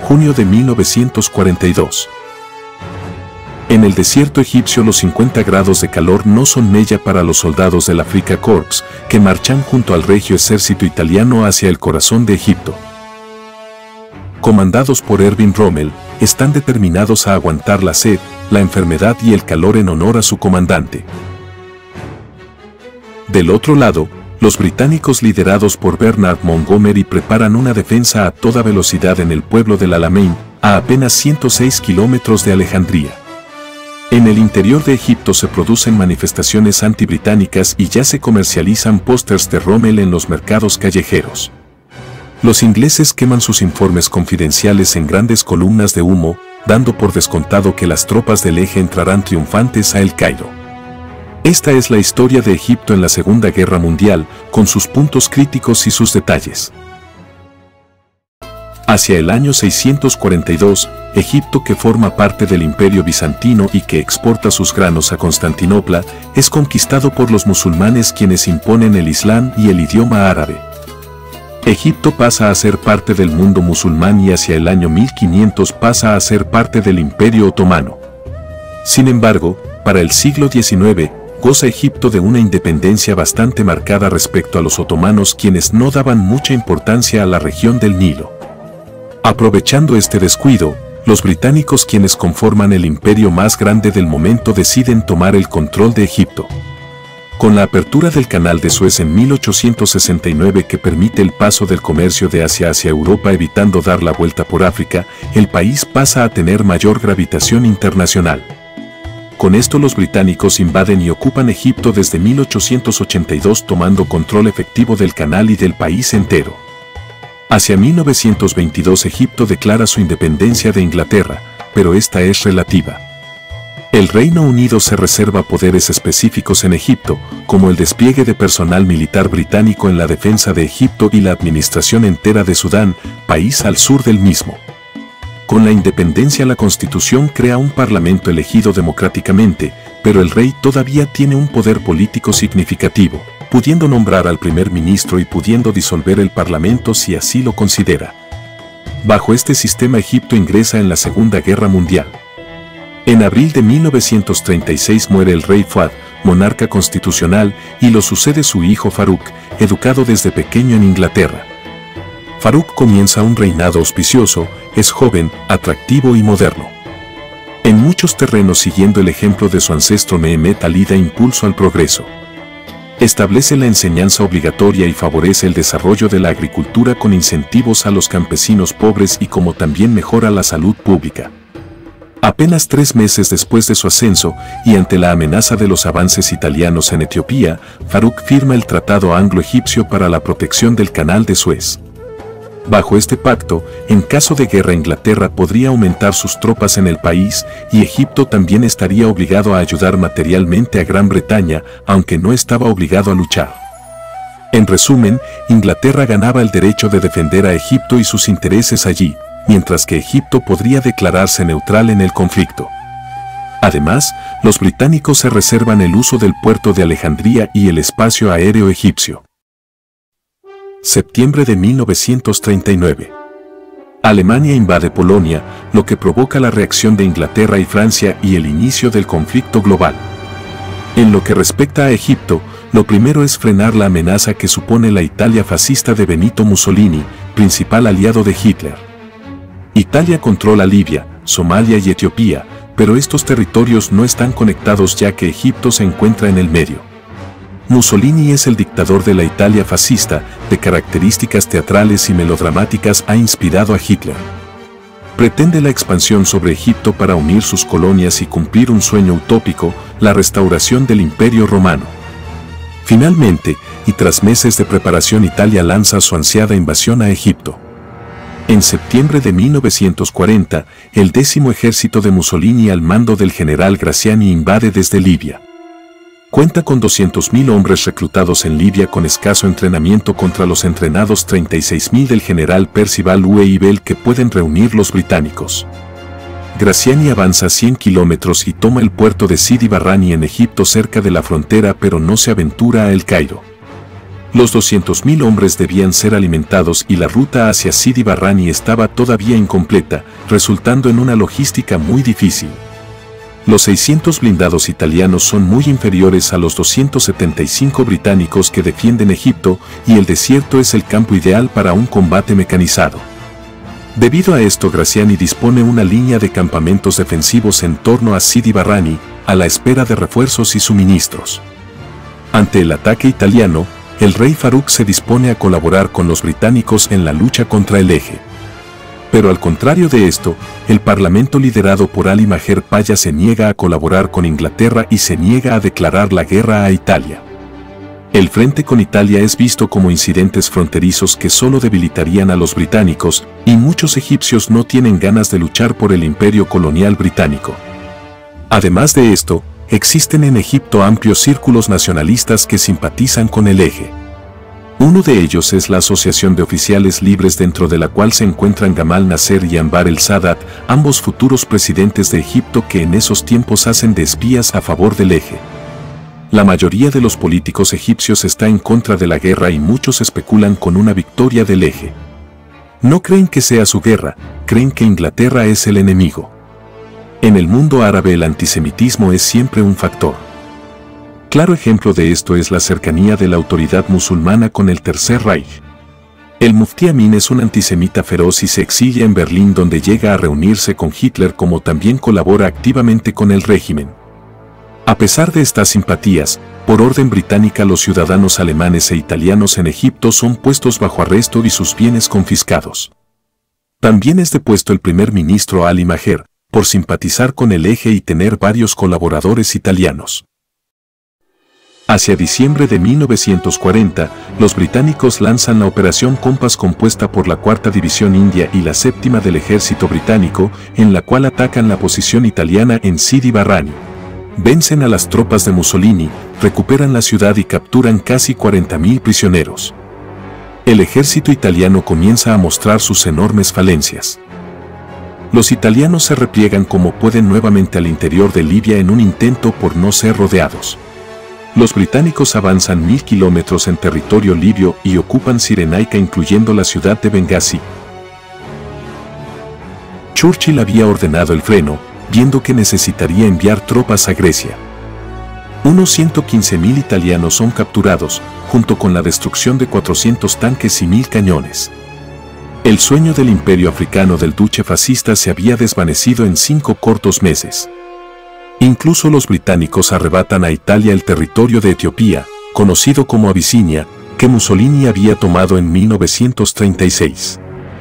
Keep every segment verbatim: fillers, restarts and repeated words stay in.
junio de mil novecientos cuarenta y dos. En el desierto egipcio los cincuenta grados de calor no son mella para los soldados del Afrika Korps, que marchan junto al regio ejército italiano hacia el corazón de Egipto. Comandados por Erwin Rommel, están determinados a aguantar la sed, la enfermedad y el calor en honor a su comandante. Del otro lado, los británicos liderados por Bernard Montgomery preparan una defensa a toda velocidad en el pueblo del Alamein, a apenas ciento seis kilómetros de Alejandría. En el interior de Egipto se producen manifestaciones antibritánicas y ya se comercializan pósters de Rommel en los mercados callejeros. Los ingleses queman sus informes confidenciales en grandes columnas de humo, dando por descontado que las tropas del eje entrarán triunfantes a El Cairo. Esta es la historia de Egipto en la Segunda Guerra Mundial, con sus puntos críticos y sus detalles. Hacia el año seiscientos cuarenta y dos, Egipto, que forma parte del Imperio Bizantino y que exporta sus granos a Constantinopla, es conquistado por los musulmanes quienes imponen el Islam y el idioma árabe. Egipto pasa a ser parte del mundo musulmán y hacia el año mil quinientos pasa a ser parte del Imperio Otomano. Sin embargo, para el siglo diecinueve, goza Egipto de una independencia bastante marcada respecto a los otomanos, quienes no daban mucha importancia a la región del Nilo. Aprovechando este descuido, los británicos, quienes conforman el imperio más grande del momento, deciden tomar el control de Egipto. Con la apertura del Canal de Suez en mil ochocientos sesenta y nueve, que permite el paso del comercio de Asia hacia Europa evitando dar la vuelta por África, el país pasa a tener mayor gravitación internacional. Con esto los británicos invaden y ocupan Egipto desde mil ochocientos ochenta y dos, tomando control efectivo del canal y del país entero. Hacia mil novecientos veintidós Egipto declara su independencia de Inglaterra, pero esta es relativa. El Reino Unido se reserva poderes específicos en Egipto, como el despliegue de personal militar británico en la defensa de Egipto y la administración entera de Sudán, país al sur del mismo. Con la independencia, la Constitución crea un parlamento elegido democráticamente, pero el rey todavía tiene un poder político significativo, pudiendo nombrar al primer ministro y pudiendo disolver el parlamento si así lo considera. Bajo este sistema, Egipto ingresa en la Segunda Guerra Mundial. En abril de mil novecientos treinta y seis muere el rey Fuad, monarca constitucional, y lo sucede su hijo Farouk, educado desde pequeño en Inglaterra. Farouk comienza un reinado auspicioso, es joven, atractivo y moderno. En muchos terrenos, siguiendo el ejemplo de su ancestro Mehmet Ali, da impulso al progreso. Establece la enseñanza obligatoria y favorece el desarrollo de la agricultura con incentivos a los campesinos pobres y como también mejora la salud pública. Apenas tres meses después de su ascenso, y ante la amenaza de los avances italianos en Etiopía, Farouk firma el Tratado Anglo-Egipcio para la protección del Canal de Suez. Bajo este pacto, en caso de guerra, Inglaterra podría aumentar sus tropas en el país y Egipto también estaría obligado a ayudar materialmente a Gran Bretaña, aunque no estaba obligado a luchar. En resumen, Inglaterra ganaba el derecho de defender a Egipto y sus intereses allí, mientras que Egipto podría declararse neutral en el conflicto. Además, los británicos se reservan el uso del puerto de Alejandría y el espacio aéreo egipcio. Septiembre de mil novecientos treinta y nueve. Alemania invade Polonia, lo que provoca la reacción de Inglaterra y Francia y el inicio del conflicto global. En lo que respecta a Egipto, lo primero es frenar la amenaza que supone la Italia fascista de Benito Mussolini, principal aliado de Hitler. Italia controla Libia, Somalia y Etiopía, pero estos territorios no están conectados ya que Egipto se encuentra en el medio. Mussolini es el dictador de la Italia fascista, de características teatrales y melodramáticas, ha inspirado a Hitler. Pretende la expansión sobre Egipto para unir sus colonias y cumplir un sueño utópico, la restauración del Imperio Romano. Finalmente, y tras meses de preparación, Italia lanza su ansiada invasión a Egipto. En septiembre de mil novecientos cuarenta, el décimo ejército de Mussolini al mando del general Graziani invade desde Libia. Cuenta con doscientos mil hombres reclutados en Libia con escaso entrenamiento contra los entrenados treinta y seis mil del general Percival Weill que pueden reunir los británicos. Graziani avanza cien kilómetros y toma el puerto de Sidi Barrani en Egipto, cerca de la frontera, pero no se aventura a El Cairo. Los doscientos mil hombres debían ser alimentados y la ruta hacia Sidi Barrani estaba todavía incompleta, resultando en una logística muy difícil. Los seiscientos blindados italianos son muy inferiores a los doscientos setenta y cinco británicos que defienden Egipto, y el desierto es el campo ideal para un combate mecanizado. Debido a esto, Graziani dispone una línea de campamentos defensivos en torno a Sidi Barrani, a la espera de refuerzos y suministros. Ante el ataque italiano, el rey Farouk se dispone a colaborar con los británicos en la lucha contra el eje. Pero al contrario de esto, el parlamento liderado por Ali Maher Paya se niega a colaborar con Inglaterra y se niega a declarar la guerra a Italia. El frente con Italia es visto como incidentes fronterizos que solo debilitarían a los británicos, y muchos egipcios no tienen ganas de luchar por el imperio colonial británico. Además de esto, existen en Egipto amplios círculos nacionalistas que simpatizan con el eje. Uno de ellos es la Asociación de Oficiales Libres, dentro de la cual se encuentran Gamal Nasser y Anbar el-Sadat, ambos futuros presidentes de Egipto que en esos tiempos hacen de espías a favor del eje. La mayoría de los políticos egipcios está en contra de la guerra y muchos especulan con una victoria del eje. No creen que sea su guerra, creen que Inglaterra es el enemigo. En el mundo árabe el antisemitismo es siempre un factor. Claro ejemplo de esto es la cercanía de la autoridad musulmana con el Tercer Reich. El Muftí Amin es un antisemita feroz y se exilia en Berlín, donde llega a reunirse con Hitler, como también colabora activamente con el régimen. A pesar de estas simpatías, por orden británica los ciudadanos alemanes e italianos en Egipto son puestos bajo arresto y sus bienes confiscados. También es depuesto el primer ministro Ali Maher, por simpatizar con el eje y tener varios colaboradores italianos. Hacia diciembre de mil novecientos cuarenta, los británicos lanzan la Operación Compass, compuesta por la cuarta División India y la séptima del ejército británico, en la cual atacan la posición italiana en Sidi Barrani. Vencen a las tropas de Mussolini, recuperan la ciudad y capturan casi cuarenta mil prisioneros. El ejército italiano comienza a mostrar sus enormes falencias. Los italianos se repliegan como pueden nuevamente al interior de Libia en un intento por no ser rodeados. Los británicos avanzan mil kilómetros en territorio libio y ocupan Cirenaica, incluyendo la ciudad de Bengasi. Churchill había ordenado el freno, viendo que necesitaría enviar tropas a Grecia. Unos ciento quince mil italianos son capturados, junto con la destrucción de cuatrocientos tanques y mil cañones. El sueño del imperio africano del duce fascista se había desvanecido en cinco cortos meses. Incluso los británicos arrebatan a Italia el territorio de Etiopía, conocido como Abisinia, que Mussolini había tomado en mil novecientos treinta y seis.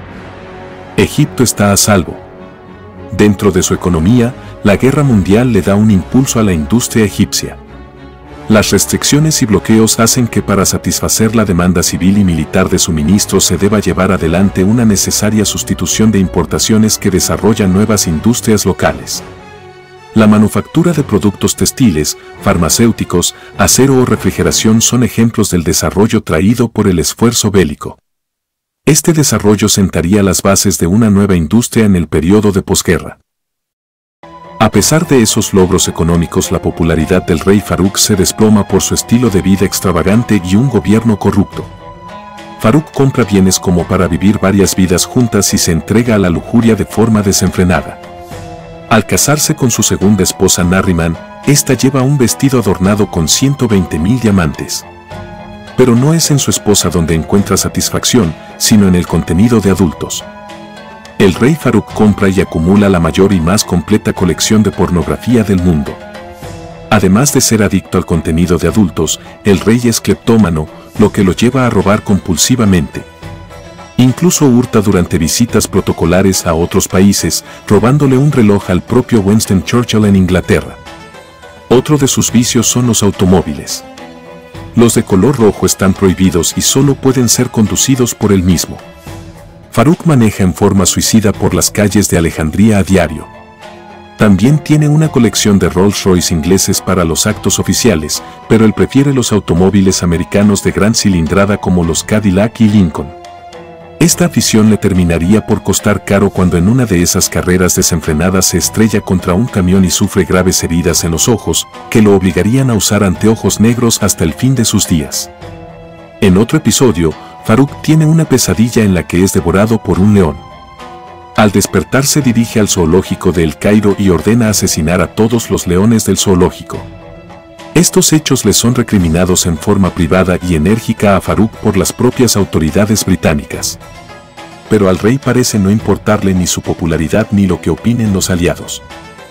Egipto está a salvo. Dentro de su economía, la guerra mundial le da un impulso a la industria egipcia. Las restricciones y bloqueos hacen que para satisfacer la demanda civil y militar de suministros se deba llevar adelante una necesaria sustitución de importaciones que desarrollan nuevas industrias locales. La manufactura de productos textiles, farmacéuticos, acero o refrigeración son ejemplos del desarrollo traído por el esfuerzo bélico. Este desarrollo sentaría las bases de una nueva industria en el periodo de posguerra. A pesar de esos logros económicos, la popularidad del rey Farouk se desploma por su estilo de vida extravagante y un gobierno corrupto. Farouk compra bienes como para vivir varias vidas juntas y se entrega a la lujuria de forma desenfrenada. Al casarse con su segunda esposa Nariman, esta lleva un vestido adornado con ciento veinte mil diamantes. Pero no es en su esposa donde encuentra satisfacción, sino en el contenido de adultos. El rey Farouk compra y acumula la mayor y más completa colección de pornografía del mundo. Además de ser adicto al contenido de adultos, el rey es cleptómano, lo que lo lleva a robar compulsivamente. Incluso hurta durante visitas protocolares a otros países, robándole un reloj al propio Winston Churchill en Inglaterra. Otro de sus vicios son los automóviles. Los de color rojo están prohibidos y solo pueden ser conducidos por él mismo. Farouk maneja en forma suicida por las calles de Alejandría a diario. También tiene una colección de Rolls Royce ingleses para los actos oficiales, pero él prefiere los automóviles americanos de gran cilindrada como los Cadillac y Lincoln. Esta afición le terminaría por costar caro cuando en una de esas carreras desenfrenadas se estrella contra un camión y sufre graves heridas en los ojos, que lo obligarían a usar anteojos negros hasta el fin de sus días. En otro episodio, Farouk tiene una pesadilla en la que es devorado por un león. Al despertar se dirige al zoológico de El Cairo y ordena asesinar a todos los leones del zoológico. Estos hechos le son recriminados en forma privada y enérgica a Farouk por las propias autoridades británicas. Pero al rey parece no importarle ni su popularidad ni lo que opinen los aliados.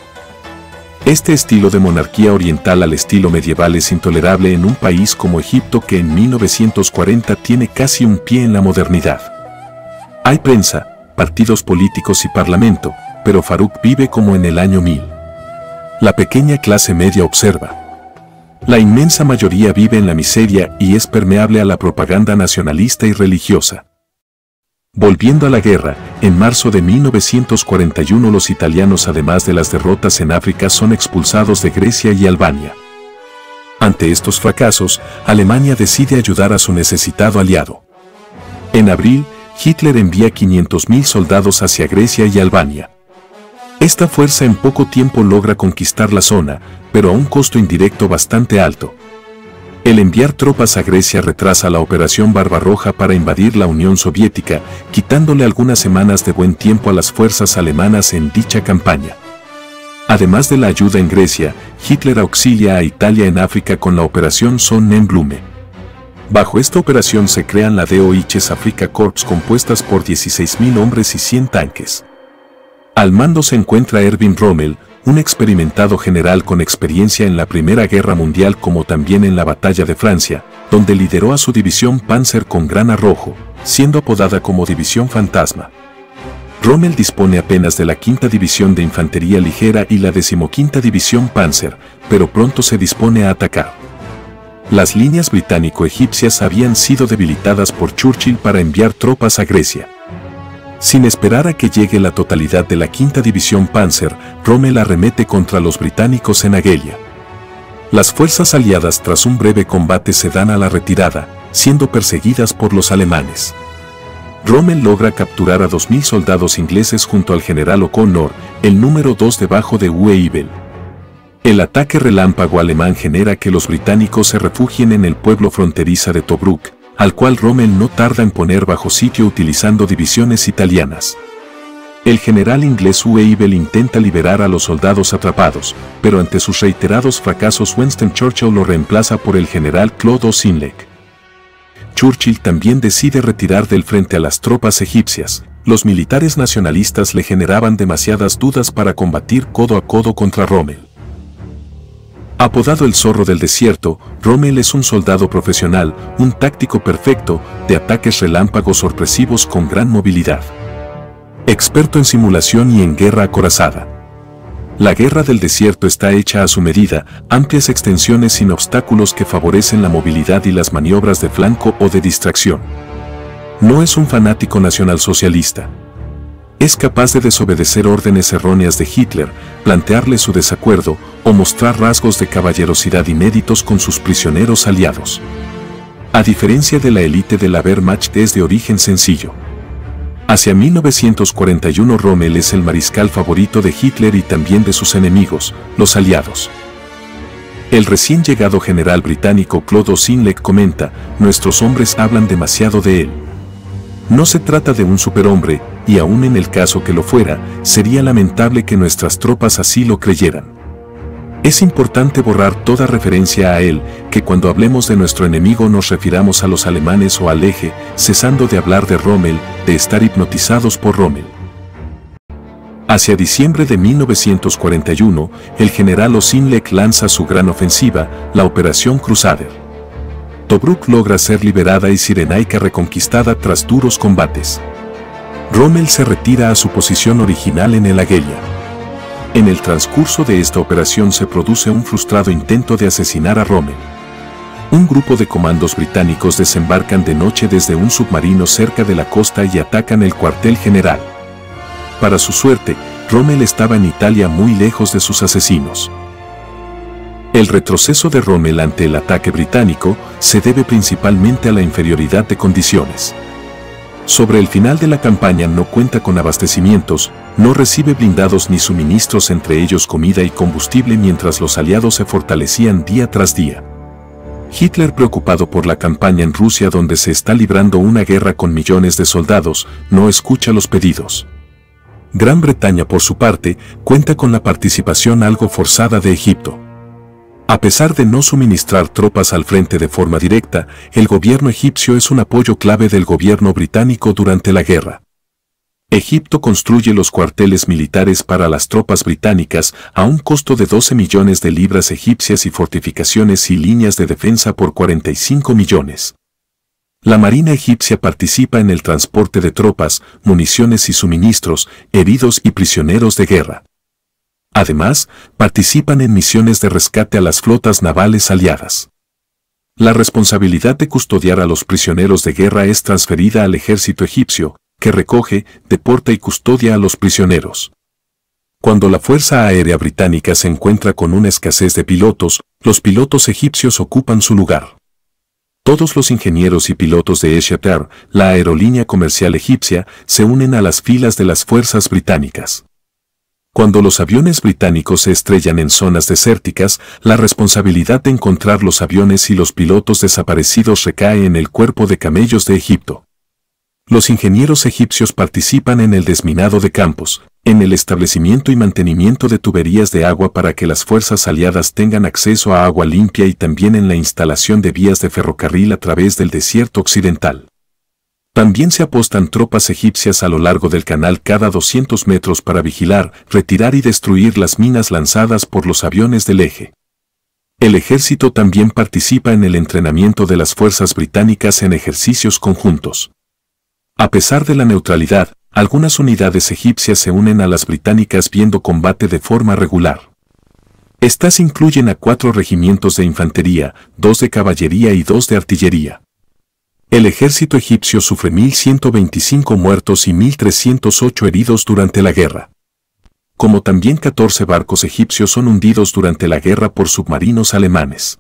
Este estilo de monarquía oriental al estilo medieval es intolerable en un país como Egipto que en mil novecientos cuarenta tiene casi un pie en la modernidad. Hay prensa, partidos políticos y parlamento, pero Farouk vive como en el año mil. La pequeña clase media observa. La inmensa mayoría vive en la miseria y es permeable a la propaganda nacionalista y religiosa. Volviendo a la guerra, en marzo de mil novecientos cuarenta y uno los italianos, además de las derrotas en África, son expulsados de Grecia y Albania. Ante estos fracasos, Alemania decide ayudar a su necesitado aliado. En abril, Hitler envía quinientos mil soldados hacia Grecia y Albania. Esta fuerza en poco tiempo logra conquistar la zona, pero a un costo indirecto bastante alto. El enviar tropas a Grecia retrasa la Operación Barbarroja para invadir la Unión Soviética, quitándole algunas semanas de buen tiempo a las fuerzas alemanas en dicha campaña. Además de la ayuda en Grecia, Hitler auxilia a Italia en África con la Operación Sonnenblume. Bajo esta operación se crean la Deutsches Afrika Korps, compuestas por dieciséis mil hombres y cien tanques. Al mando se encuentra Erwin Rommel, un experimentado general con experiencia en la Primera Guerra Mundial como también en la Batalla de Francia, donde lideró a su división Panzer con gran arrojo, siendo apodada como División Fantasma. Rommel dispone apenas de la quinta División de Infantería Ligera y la decimoquinta División Panzer, pero pronto se dispone a atacar. Las líneas británico-egipcias habían sido debilitadas por Churchill para enviar tropas a Grecia. Sin esperar a que llegue la totalidad de la quinta División Panzer, Rommel arremete contra los británicos en Argelia. Las fuerzas aliadas tras un breve combate se dan a la retirada, siendo perseguidas por los alemanes. Rommel logra capturar a dos mil soldados ingleses junto al general O'Connor, el número dos debajo de Wavell. El ataque relámpago alemán genera que los británicos se refugien en el pueblo fronteriza de Tobruk, al cual Rommel no tarda en poner bajo sitio utilizando divisiones italianas. El general inglés Wavell intenta liberar a los soldados atrapados, pero ante sus reiterados fracasos Winston Churchill lo reemplaza por el general Claude Auchinleck. Churchill también decide retirar del frente a las tropas egipcias. Los militares nacionalistas le generaban demasiadas dudas para combatir codo a codo contra Rommel. Apodado el zorro del desierto, Rommel es un soldado profesional, un táctico perfecto, de ataques relámpagos sorpresivos con gran movilidad. Experto en simulación y en guerra acorazada. La guerra del desierto está hecha a su medida, amplias extensiones sin obstáculos que favorecen la movilidad y las maniobras de flanco o de distracción. No es un fanático nacionalsocialista. Es capaz de desobedecer órdenes erróneas de Hitler, plantearle su desacuerdo o mostrar rasgos de caballerosidad inéditos con sus prisioneros aliados. A diferencia de la élite de la Wehrmacht, es de origen sencillo. Hacia mil novecientos cuarenta y uno Rommel es el mariscal favorito de Hitler y también de sus enemigos, los aliados. El recién llegado general británico Claude Auchinleck comenta: «Nuestros hombres hablan demasiado de él. No se trata de un superhombre, y aun en el caso que lo fuera, sería lamentable que nuestras tropas así lo creyeran. Es importante borrar toda referencia a él, que cuando hablemos de nuestro enemigo nos refiramos a los alemanes o al eje, cesando de hablar de Rommel, de estar hipnotizados por Rommel». Hacia diciembre de mil novecientos cuarenta y uno, el general Auchinleck lanza su gran ofensiva, la Operación Crusader. Tobruk logra ser liberada y Cirenaica reconquistada tras duros combates. Rommel se retira a su posición original en el Argelia. En el transcurso de esta operación se produce un frustrado intento de asesinar a Rommel. Un grupo de comandos británicos desembarcan de noche desde un submarino cerca de la costa y atacan el cuartel general. Para su suerte, Rommel estaba en Italia muy lejos de sus asesinos. El retroceso de Rommel ante el ataque británico se debe principalmente a la inferioridad de condiciones. Sobre el final de la campaña no cuenta con abastecimientos, no recibe blindados ni suministros, entre ellos comida y combustible, mientras los aliados se fortalecían día tras día. Hitler, preocupado por la campaña en Rusia donde se está librando una guerra con millones de soldados, no escucha los pedidos. Gran Bretaña, por su parte, cuenta con la participación algo forzada de Egipto. A pesar de no suministrar tropas al frente de forma directa, el gobierno egipcio es un apoyo clave del gobierno británico durante la guerra. Egipto construye los cuarteles militares para las tropas británicas a un costo de doce millones de libras egipcias y fortificaciones y líneas de defensa por cuarenta y cinco millones. La Marina egipcia participa en el transporte de tropas, municiones y suministros, heridos y prisioneros de guerra. Además, participan en misiones de rescate a las flotas navales aliadas. La responsabilidad de custodiar a los prisioneros de guerra es transferida al ejército egipcio, que recoge, deporta y custodia a los prisioneros. Cuando la Fuerza Aérea Británica se encuentra con una escasez de pilotos, los pilotos egipcios ocupan su lugar. Todos los ingenieros y pilotos de Etihad Air, la aerolínea comercial egipcia, se unen a las filas de las fuerzas británicas. Cuando los aviones británicos se estrellan en zonas desérticas, la responsabilidad de encontrar los aviones y los pilotos desaparecidos recae en el cuerpo de camellos de Egipto. Los ingenieros egipcios participan en el desminado de campos, en el establecimiento y mantenimiento de tuberías de agua para que las fuerzas aliadas tengan acceso a agua limpia y también en la instalación de vías de ferrocarril a través del desierto occidental. También se apostan tropas egipcias a lo largo del canal cada doscientos metros para vigilar, retirar y destruir las minas lanzadas por los aviones del eje. El ejército también participa en el entrenamiento de las fuerzas británicas en ejercicios conjuntos. A pesar de la neutralidad, algunas unidades egipcias se unen a las británicas viendo combate de forma regular. Estas incluyen a cuatro regimientos de infantería, dos de caballería y dos de artillería. El ejército egipcio sufre mil ciento veinticinco muertos y mil trescientos ocho heridos durante la guerra. Como también catorce barcos egipcios son hundidos durante la guerra por submarinos alemanes.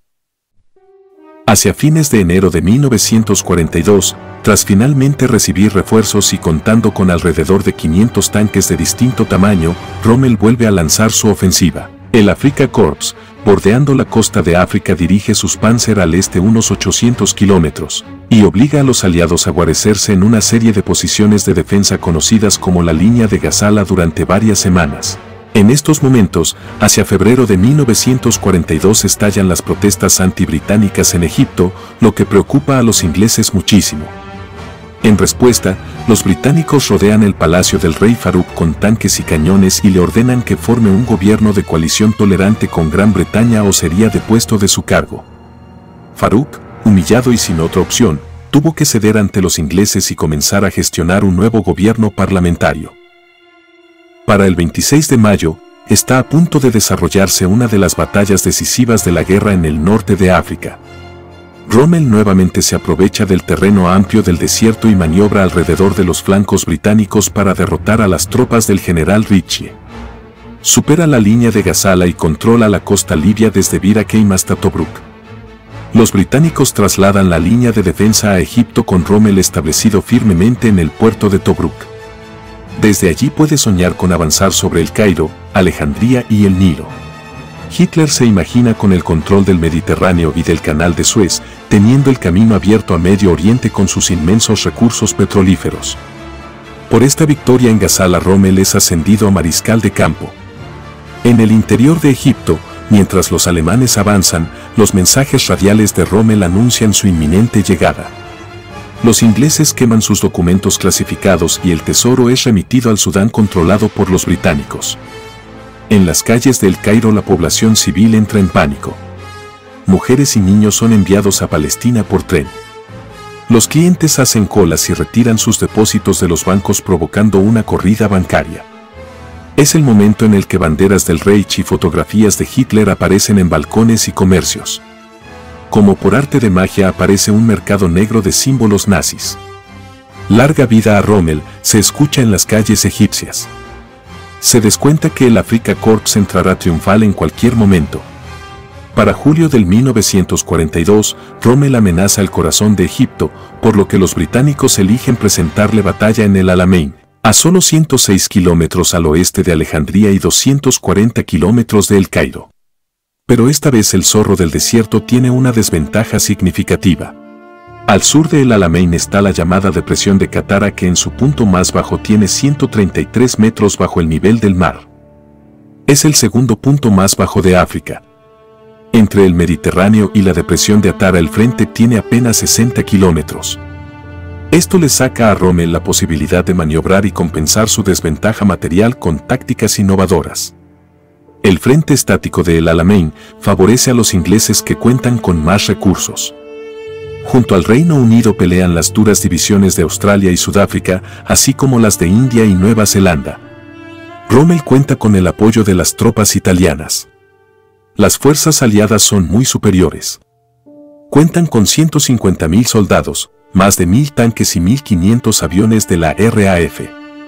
Hacia fines de enero de mil novecientos cuarenta y dos, tras finalmente recibir refuerzos y contando con alrededor de quinientos tanques de distinto tamaño, Rommel vuelve a lanzar su ofensiva. El Afrika Korps, bordeando la costa de África, dirige sus Panzer al este unos ochocientos kilómetros, y obliga a los aliados a guarecerse en una serie de posiciones de defensa conocidas como la línea de Gazala durante varias semanas. En estos momentos, hacia febrero de mil novecientos cuarenta y dos estallan las protestas antibritánicas en Egipto, lo que preocupa a los ingleses muchísimo. En respuesta, los británicos rodean el palacio del rey Farouk con tanques y cañones y le ordenan que forme un gobierno de coalición tolerante con Gran Bretaña o sería depuesto de su cargo. Farouk, humillado y sin otra opción, tuvo que ceder ante los ingleses y comenzar a gestionar un nuevo gobierno parlamentario. Para el veintiséis de mayo, está a punto de desarrollarse una de las batallas decisivas de la guerra en el norte de África. Rommel nuevamente se aprovecha del terreno amplio del desierto y maniobra alrededor de los flancos británicos para derrotar a las tropas del general Ritchie. Supera la línea de Gazala y controla la costa libia desde Bir Hakeim hasta Tobruk. Los británicos trasladan la línea de defensa a Egipto con Rommel establecido firmemente en el puerto de Tobruk. Desde allí puede soñar con avanzar sobre el Cairo, Alejandría y el Nilo. Hitler se imagina con el control del Mediterráneo y del Canal de Suez, teniendo el camino abierto a Medio Oriente con sus inmensos recursos petrolíferos. Por esta victoria en Gazala, Rommel es ascendido a mariscal de campo. En el interior de Egipto, mientras los alemanes avanzan, los mensajes radiales de Rommel anuncian su inminente llegada. Los ingleses queman sus documentos clasificados y el tesoro es remitido al Sudán controlado por los británicos. En las calles del Cairo la población civil entra en pánico. Mujeres y niños son enviados a Palestina por tren. Los clientes hacen colas y retiran sus depósitos de los bancos provocando una corrida bancaria. Es el momento en el que banderas del Reich y fotografías de Hitler aparecen en balcones y comercios. Como por arte de magia aparece un mercado negro de símbolos nazis. Larga vida a Rommel, se escucha en las calles egipcias. Se descuenta que el Afrika Korps entrará triunfal en cualquier momento. Para julio del mil novecientos cuarenta y dos, Rommel amenaza el corazón de Egipto, por lo que los británicos eligen presentarle batalla en el Alamein, a solo ciento seis kilómetros al oeste de Alejandría y doscientos cuarenta kilómetros de El Cairo. Pero esta vez el zorro del desierto tiene una desventaja significativa. Al sur de El Alamein está la llamada depresión de Katara, que en su punto más bajo tiene ciento treinta y tres metros bajo el nivel del mar. Es el segundo punto más bajo de África. Entre el Mediterráneo y la depresión de Atara el frente tiene apenas sesenta kilómetros. Esto le saca a Rommel la posibilidad de maniobrar y compensar su desventaja material con tácticas innovadoras. El frente estático de El Alamein favorece a los ingleses, que cuentan con más recursos. Junto al Reino Unido pelean las duras divisiones de Australia y Sudáfrica, así como las de India y Nueva Zelanda. Rommel cuenta con el apoyo de las tropas italianas. Las fuerzas aliadas son muy superiores. Cuentan con ciento cincuenta mil soldados, más de mil tanques y mil quinientos aviones de la R A F.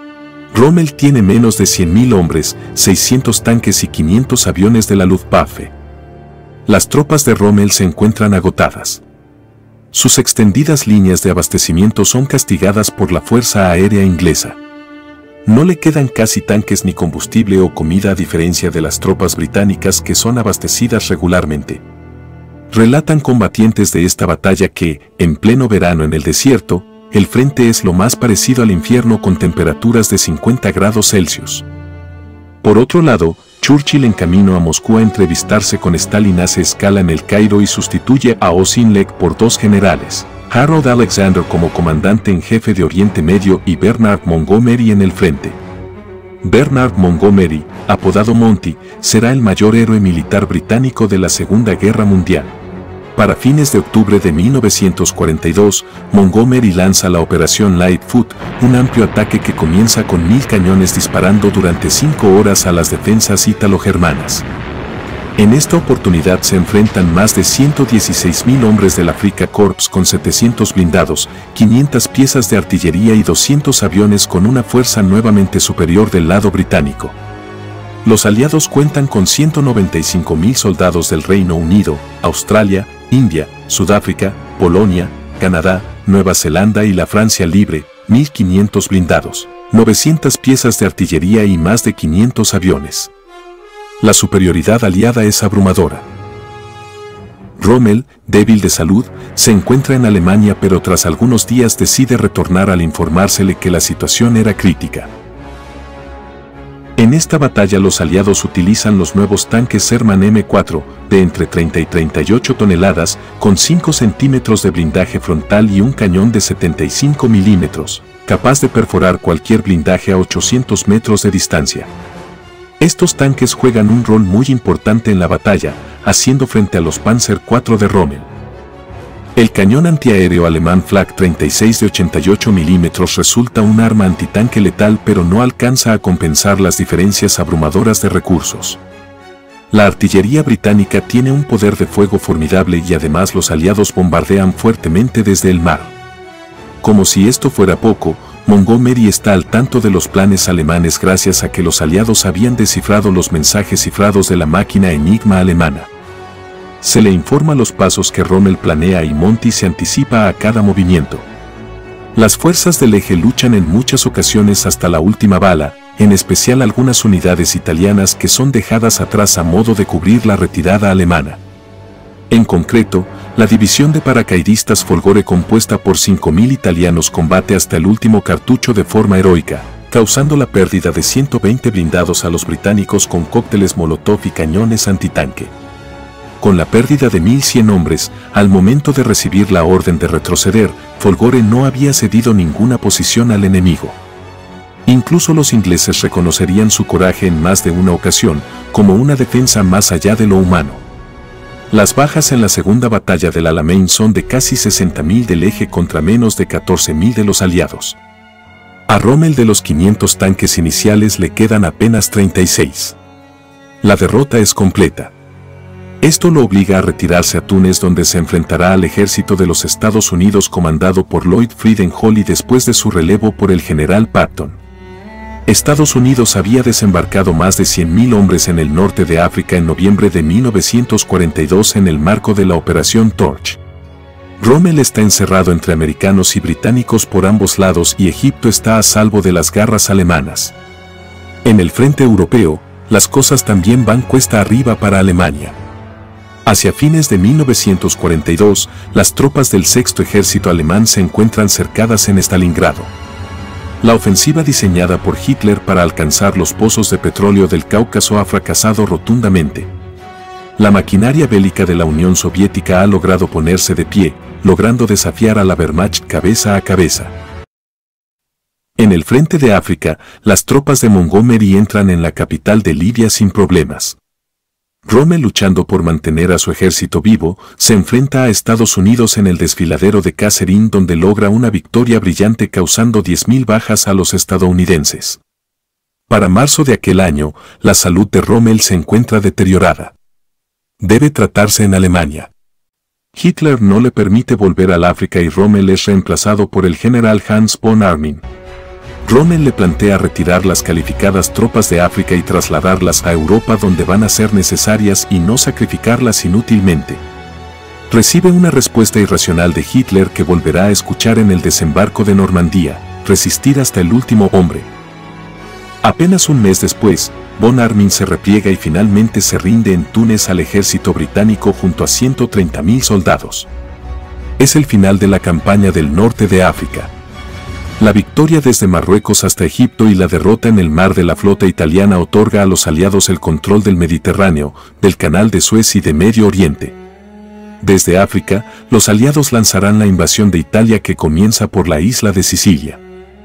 Rommel tiene menos de cien mil hombres, seiscientos tanques y quinientos aviones de la Luftwaffe. Las tropas de Rommel se encuentran agotadas. Sus extendidas líneas de abastecimiento son castigadas por la Fuerza Aérea Inglesa. No le quedan casi tanques ni combustible o comida, a diferencia de las tropas británicas, que son abastecidas regularmente. Relatan combatientes de esta batalla que, en pleno verano en el desierto, el frente es lo más parecido al infierno, con temperaturas de cincuenta grados Celsius. Por otro lado, Churchill, en camino a Moscú a entrevistarse con Stalin, hace escala en el Cairo y sustituye a Auchinleck por dos generales: Harold Alexander como comandante en jefe de Oriente Medio y Bernard Montgomery en el frente. Bernard Montgomery, apodado Monty, será el mayor héroe militar británico de la Segunda Guerra Mundial. Para fines de octubre de mil novecientos cuarenta y dos, Montgomery lanza la Operación Lightfoot, un amplio ataque que comienza con mil cañones disparando durante cinco horas a las defensas ítalo-germanas. En esta oportunidad se enfrentan más de ciento dieciséis mil hombres del Afrika Korps con setecientos blindados, quinientas piezas de artillería y doscientos aviones, con una fuerza nuevamente superior del lado británico. Los aliados cuentan con ciento noventa y cinco mil soldados del Reino Unido, Australia, India, Sudáfrica, Polonia, Canadá, Nueva Zelanda y la Francia Libre, mil quinientos blindados, novecientas piezas de artillería y más de quinientos aviones. La superioridad aliada es abrumadora. Rommel, débil de salud, se encuentra en Alemania, pero tras algunos días decide retornar al informársele que la situación era crítica. En esta batalla los aliados utilizan los nuevos tanques Sherman M cuatro, de entre treinta y treinta y ocho toneladas, con cinco centímetros de blindaje frontal y un cañón de setenta y cinco milímetros, capaz de perforar cualquier blindaje a ochocientos metros de distancia. Estos tanques juegan un rol muy importante en la batalla, haciendo frente a los Panzer cuatro de Rommel. El cañón antiaéreo alemán Flak treinta y seis de ochenta y ocho milímetros resulta un arma antitanque letal, pero no alcanza a compensar las diferencias abrumadoras de recursos. La artillería británica tiene un poder de fuego formidable y además los aliados bombardean fuertemente desde el mar. Como si esto fuera poco, Montgomery está al tanto de los planes alemanes gracias a que los aliados habían descifrado los mensajes cifrados de la máquina Enigma alemana. Se le informa los pasos que Rommel planea y Monty se anticipa a cada movimiento. Las fuerzas del eje luchan en muchas ocasiones hasta la última bala, en especial algunas unidades italianas que son dejadas atrás a modo de cubrir la retirada alemana. En concreto, la división de paracaidistas Folgore, compuesta por cinco mil italianos, combate hasta el último cartucho de forma heroica, causando la pérdida de ciento veinte blindados a los británicos con cócteles Molotov y cañones antitanque. Con la pérdida de mil cien hombres, al momento de recibir la orden de retroceder, Folgore no había cedido ninguna posición al enemigo. Incluso los ingleses reconocerían su coraje en más de una ocasión, como una defensa más allá de lo humano. Las bajas en la segunda batalla del Alamein son de casi sesenta mil del eje contra menos de catorce mil de los aliados. A Rommel, de los quinientos tanques iniciales, le quedan apenas treinta y seis. La derrota es completa. Esto lo obliga a retirarse a Túnez, donde se enfrentará al ejército de los Estados Unidos comandado por Lloyd Friedenholly después de su relevo por el general Patton. Estados Unidos había desembarcado más de cien mil hombres en el norte de África en noviembre de mil novecientos cuarenta y dos en el marco de la Operación Torch. Rommel está encerrado entre americanos y británicos por ambos lados y Egipto está a salvo de las garras alemanas. En el frente europeo, las cosas también van cuesta arriba para Alemania. Hacia fines de mil novecientos cuarenta y dos, las tropas del sexto ejército alemán se encuentran cercadas en Stalingrado. La ofensiva diseñada por Hitler para alcanzar los pozos de petróleo del Cáucaso ha fracasado rotundamente. La maquinaria bélica de la Unión Soviética ha logrado ponerse de pie, logrando desafiar a la Wehrmacht cabeza a cabeza. En el frente de África, las tropas de Montgomery entran en la capital de Libia sin problemas. Rommel, luchando por mantener a su ejército vivo, se enfrenta a Estados Unidos en el desfiladero de Kasserine, donde logra una victoria brillante causando diez mil bajas a los estadounidenses. Para marzo de aquel año, la salud de Rommel se encuentra deteriorada. Debe tratarse en Alemania. Hitler no le permite volver al África y Rommel es reemplazado por el general Hans von Arnim. Rommel le plantea retirar las calificadas tropas de África y trasladarlas a Europa, donde van a ser necesarias, y no sacrificarlas inútilmente. Recibe una respuesta irracional de Hitler que volverá a escuchar en el desembarco de Normandía: resistir hasta el último hombre. Apenas un mes después, von Arnim se repliega y finalmente se rinde en Túnez al ejército británico junto a ciento treinta mil soldados. Es el final de la campaña del norte de África. La victoria desde Marruecos hasta Egipto y la derrota en el mar de la flota italiana otorga a los aliados el control del Mediterráneo, del Canal de Suez y de Medio Oriente. Desde África, los aliados lanzarán la invasión de Italia, que comienza por la isla de Sicilia.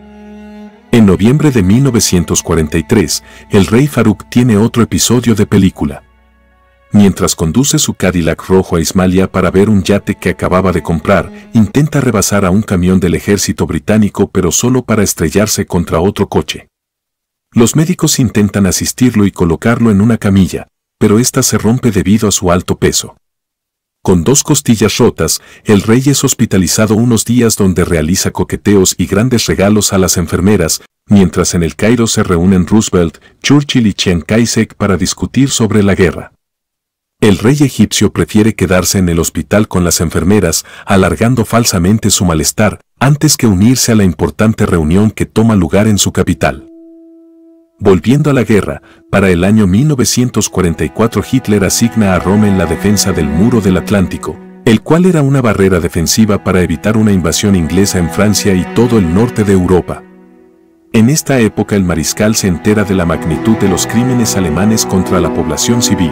En noviembre de mil novecientos cuarenta y tres, el rey Farouk tiene otro episodio de película. Mientras conduce su Cadillac rojo a Ismailia para ver un yate que acababa de comprar, intenta rebasar a un camión del ejército británico, pero solo para estrellarse contra otro coche. Los médicos intentan asistirlo y colocarlo en una camilla, pero esta se rompe debido a su alto peso. Con dos costillas rotas, el rey es hospitalizado unos días, donde realiza coqueteos y grandes regalos a las enfermeras, mientras en el Cairo se reúnen Roosevelt, Churchill y Chiang Kai-shek para discutir sobre la guerra. El rey egipcio prefiere quedarse en el hospital con las enfermeras, alargando falsamente su malestar, antes que unirse a la importante reunión que toma lugar en su capital. Volviendo a la guerra, para el año mil novecientos cuarenta y cuatro Hitler asigna a Rommel la defensa del Muro del Atlántico, el cual era una barrera defensiva para evitar una invasión inglesa en Francia y todo el norte de Europa. En esta época el mariscal se entera de la magnitud de los crímenes alemanes contra la población civil.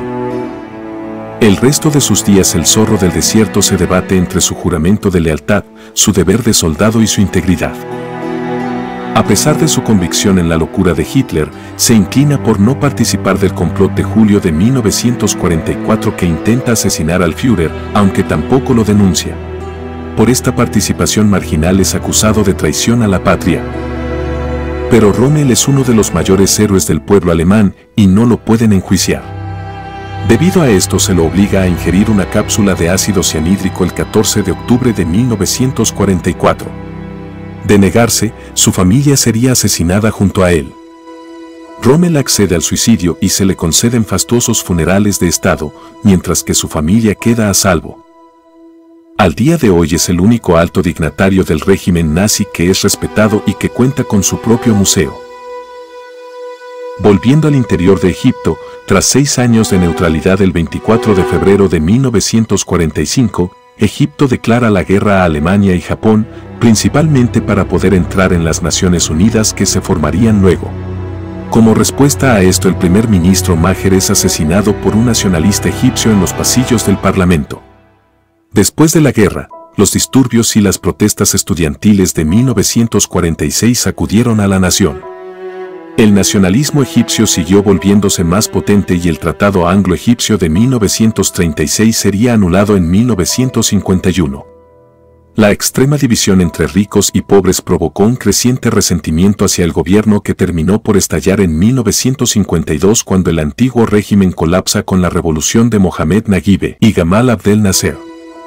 El resto de sus días el zorro del desierto se debate entre su juramento de lealtad, su deber de soldado y su integridad. A pesar de su convicción en la locura de Hitler, se inclina por no participar del complot de julio de mil novecientos cuarenta y cuatro que intenta asesinar al Führer, aunque tampoco lo denuncia. Por esta participación marginal es acusado de traición a la patria. Pero Rommel es uno de los mayores héroes del pueblo alemán y no lo pueden enjuiciar. Debido a esto se lo obliga a ingerir una cápsula de ácido cianhídrico el catorce de octubre de mil novecientos cuarenta y cuatro. De negarse, su familia sería asesinada junto a él. Rommel accede al suicidio y se le conceden fastuosos funerales de Estado, mientras que su familia queda a salvo. Al día de hoy es el único alto dignatario del régimen nazi que es respetado y que cuenta con su propio museo. Volviendo al interior de Egipto, tras seis años de neutralidad, el veinticuatro de febrero de mil novecientos cuarenta y cinco, Egipto declara la guerra a Alemania y Japón, principalmente para poder entrar en las Naciones Unidas que se formarían luego. Como respuesta a esto, el primer ministro Maher es asesinado por un nacionalista egipcio en los pasillos del Parlamento. Después de la guerra, los disturbios y las protestas estudiantiles de mil novecientos cuarenta y seis sacudieron a la nación. El nacionalismo egipcio siguió volviéndose más potente y el Tratado Anglo-Egipcio de mil novecientos treinta y seis sería anulado en mil novecientos cincuenta y uno. La extrema división entre ricos y pobres provocó un creciente resentimiento hacia el gobierno que terminó por estallar en mil novecientos cincuenta y dos, cuando el antiguo régimen colapsa con la revolución de Mohamed Naguib y Gamal Abdel Nasser.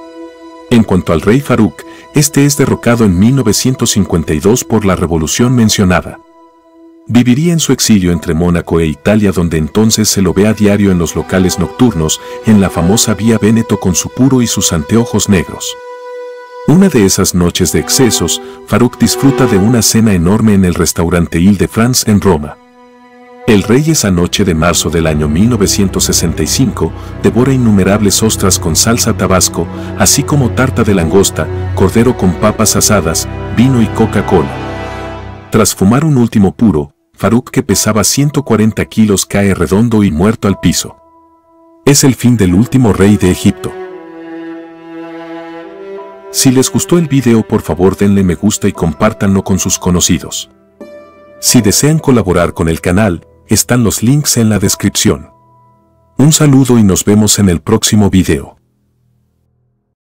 En cuanto al rey Farouk, este es derrocado en mil novecientos cincuenta y dos por la revolución mencionada. Viviría en su exilio entre Mónaco e Italia, donde entonces se lo ve a diario en los locales nocturnos, en la famosa Vía Véneto con su puro y sus anteojos negros. Una de esas noches de excesos, Farouk disfruta de una cena enorme en el restaurante Ile de France en Roma. El rey esa noche de marzo del año mil novecientos sesenta y cinco devora innumerables ostras con salsa tabasco, así como tarta de langosta, cordero con papas asadas, vino y Coca-Cola. Tras fumar un último puro, Farouk, que pesaba ciento cuarenta kilos, cae redondo y muerto al piso. Es el fin del último rey de Egipto. Si les gustó el video, por favor denle me gusta y compártanlo con sus conocidos. Si desean colaborar con el canal, están los links en la descripción. Un saludo y nos vemos en el próximo video.